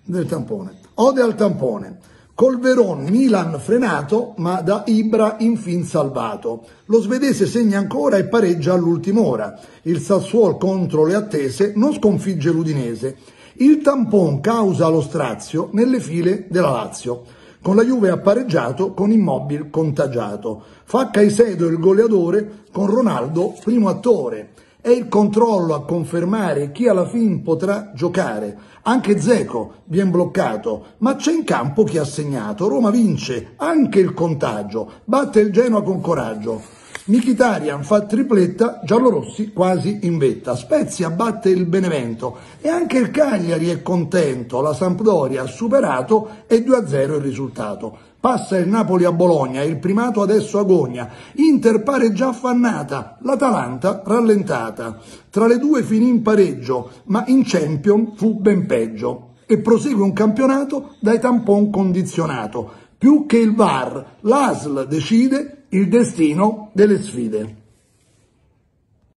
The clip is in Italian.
del tampone. Ode al tampone. Col Veron Milan frenato, ma da Ibra infin salvato. Lo svedese segna ancora e pareggia all'ultima ora. Il Sassuolo contro le attese non sconfigge l'Udinese. Il tampon causa lo strazio nelle file della Lazio. Con la Juve ha pareggiato, con Immobile contagiato. Fa Caicedo il goleadore, con Ronaldo primo attore. È il controllo a confermare chi alla fin potrà giocare. Anche Dzeko viene bloccato, ma c'è in campo chi ha segnato. Roma vince, anche il contagio, batte il Genoa con coraggio. Mkhitaryan fa tripletta, giallorossi quasi in vetta. Spezia batte il Benevento e anche il Cagliari è contento. La Sampdoria ha superato e 2-0 il risultato. Passa il Napoli a Bologna, il primato adesso agonia. Inter pare già affannata, l'Atalanta rallentata. Tra le due finì in pareggio, ma in Champions fu ben peggio. E prosegue un campionato dai tampon condizionato. Più che il VAR, l'ASL decide il destino delle sfide.